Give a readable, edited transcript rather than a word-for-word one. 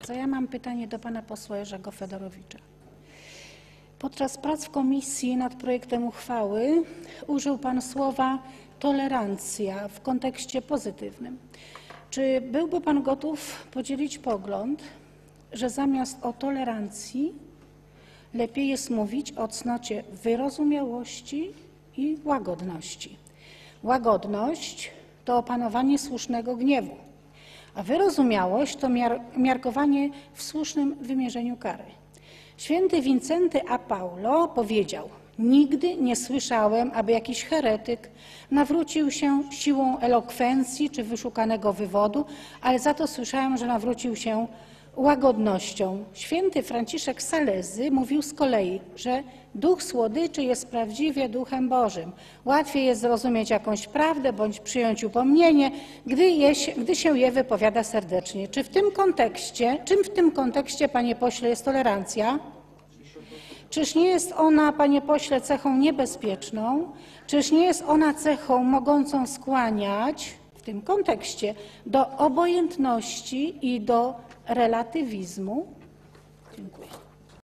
Ja mam pytanie do pana posła Jerzego Fedorowicza. Podczas prac w komisji nad projektem uchwały użył pan słowa tolerancja w kontekście pozytywnym. Czy byłby pan gotów podzielić pogląd, że zamiast o tolerancji lepiej jest mówić o cnocie wyrozumiałości i łagodności? Łagodność to opanowanie słusznego gniewu, a wyrozumiałość to miarkowanie w słusznym wymierzeniu kary. Święty Wincenty a Paulo powiedział: nigdy nie słyszałem, aby jakiś heretyk nawrócił się siłą elokwencji czy wyszukanego wywodu, ale za to słyszałem, że nawrócił się łagodnością. Święty Franciszek Salezy mówił z kolei, że duch słodyczy jest prawdziwie duchem Bożym. Łatwiej jest zrozumieć jakąś prawdę bądź przyjąć upomnienie, gdy się je wypowiada serdecznie. Czym w tym kontekście, panie pośle, jest tolerancja? Czyż nie jest ona, panie pośle, cechą niebezpieczną? Czyż nie jest ona cechą mogącą skłaniać w tym kontekście do obojętności i do relatywizmu? Dziękuję.